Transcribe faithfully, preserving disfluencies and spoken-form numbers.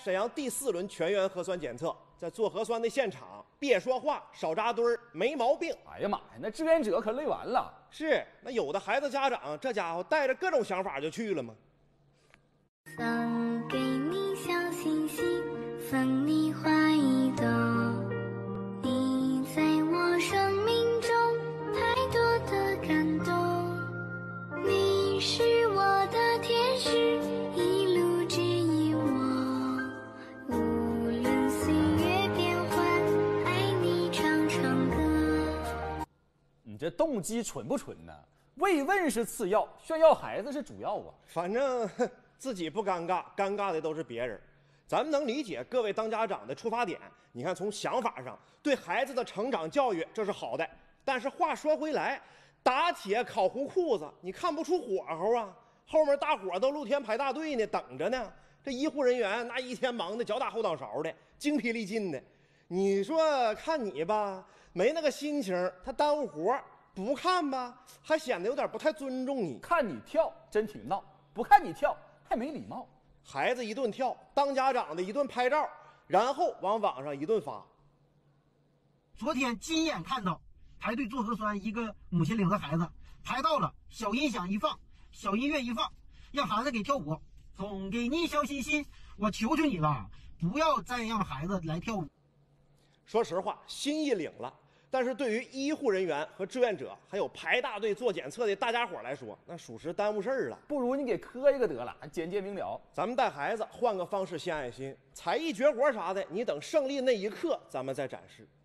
沈阳第四轮全员核酸检测，在做核酸的现场，别说话，少扎堆儿，没毛病。 哎呀妈呀，那志愿者可累完了。 是，那有的孩子家长，这家伙带着各种想法就去了嘛。 送给你小星星，送你花一朵。你在我生命中太多的感动，你是我的天使，一路指引我。无论岁月变幻，爱你唱唱歌。 你这动机蠢不蠢呢？慰问是次要，炫耀孩子是主要啊。 反正自己不尴尬，尴尬的都是别人。咱们能理解各位当家长的出发点，你看从想法上对孩子的成长教育这是好的，但是话说回来，打铁烤糊裤子，你看不出火候啊？后面大伙都露天排大队呢，等着呢。这医护人员那一天忙得脚打后脑勺的，精疲力尽的。你说看你吧，没那个心情，他耽误活；不看吧，还显得有点不太尊重你。 看你跳真挺闹，不看你跳还没礼貌。 孩子一顿跳，当家长的一顿拍照，然后往网上一顿发。 昨天亲眼看到排队做核酸，一个母亲领着孩子排到了，小音响一放，小音乐一放，让孩子给跳舞。送给你小心心，我求求你了，不要再让孩子来跳舞。 说实话，心意领了，但是对于医护人员和志愿者，还有排大队做检测的大家伙来说，那属实耽误事儿了。 不如你给磕一个得了，简洁明了。 咱们带孩子换个方式献爱心，才艺绝活啥的，你等胜利那一刻咱们再展示。